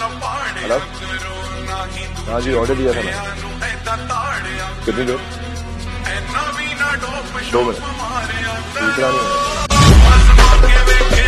Hello. हाँ जी, order दिया था मैं। कितनी देर? 2 मिनट। दूसरा नहीं है।